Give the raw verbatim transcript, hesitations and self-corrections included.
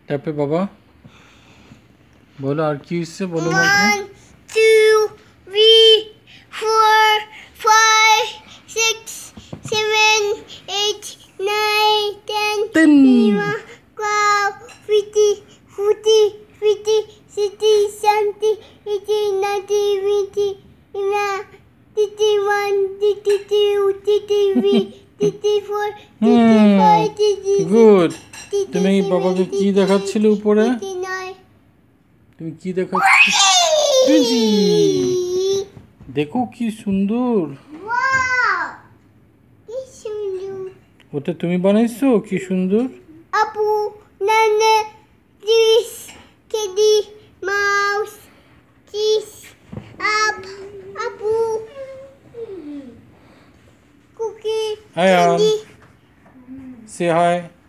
टैपे बाबा बोलो और की इससे बोलो One, two, three, four, five, six, seven, eight, nine, ten, Ten. eleven, twelve, thirteen, fourteen, fifteen, sixteen, seventeen, eighteen, nineteen, twenty, twenty-one, thirty-two, thirty-three, thirty-four, thirty-five, thirty-six, good তুমি বাবাকে কি দেখাচ্ছিলে উপরে thirty-nine. তুমি কি দেখাচ্ছিলে টুয়েন্টি দেখো কি সুন্দর Wow! কি সুন্দর। ওটা তুমি বানাইছো কি সুন্দর আপু, নানা, দিস, কেডি, মাউস, কিস, আপ, আপু, কুকি, Hi, Ann. কেডি। Say hi.